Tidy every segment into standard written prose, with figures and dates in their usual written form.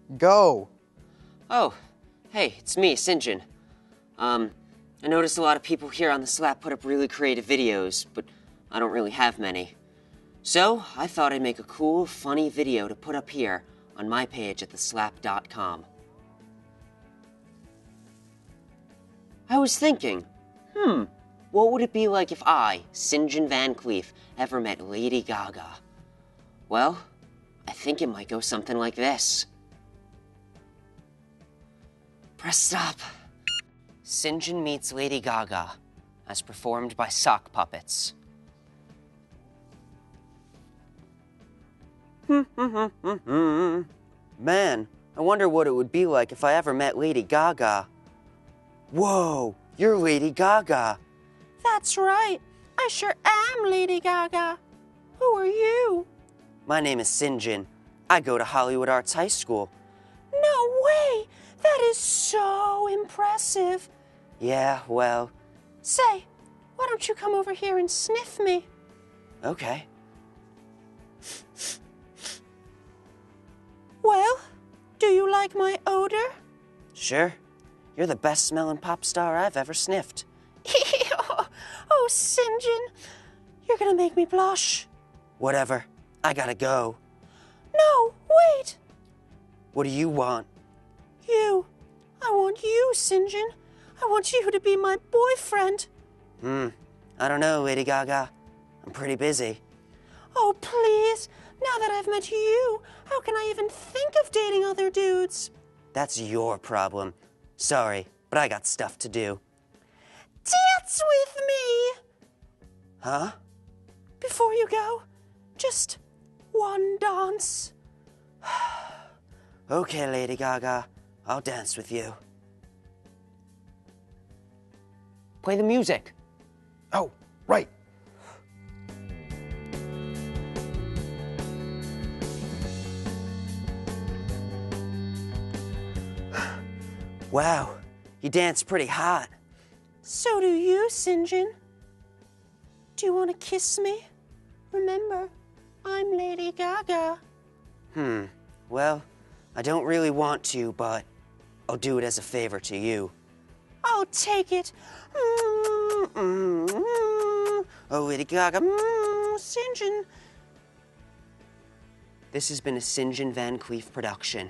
Go! Oh, hey, it's me, Sinjin. I noticed a lot of people here on the Slap put up really creative videos, but I don't really have many. So, I thought I'd make a cool, funny video to put up here on my page at theslap.com. I was thinking, what would it be like if I, Sinjin Van Cleef, ever met Lady Gaga? Well, I think it might go something like this. Press stop. Sinjin meets Lady Gaga, as performed by sock puppets. Man, I wonder what it would be like if I ever met Lady Gaga. Whoa, you're Lady Gaga. That's right. I sure am Lady Gaga. Who are you? My name is Sinjin. I go to Hollywood Arts High School. No way! That is so impressive. Yeah, well... Say, why don't you come over here and sniff me? Okay. Well, do you like my odor? Sure. You're the best smelling pop star I've ever sniffed. Oh, Sinjin, you're gonna make me blush. Whatever. I gotta go. No, wait. What do you want? You. I want you, Sinjin. I want you to be my boyfriend. I don't know, Lady Gaga. I'm pretty busy. Oh, please. Now that I've met you, how can I even think of dating other dudes? That's your problem. Sorry, but I got stuff to do. Dance with me! Huh? Before you go, just one dance. Okay, Lady Gaga. I'll dance with you. Play the music. Oh, right. Wow, you dance pretty hot. So do you, Sinjin. Do you want to kiss me? Remember, I'm Lady Gaga. Well, I don't really want to, but I'll do it as a favor to you. I'll take it. Oh, Lady Gaga. Sinjin. This has been a Sinjin Van Cleef production.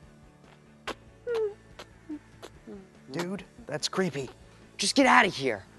Dude, that's creepy. Just get out of here.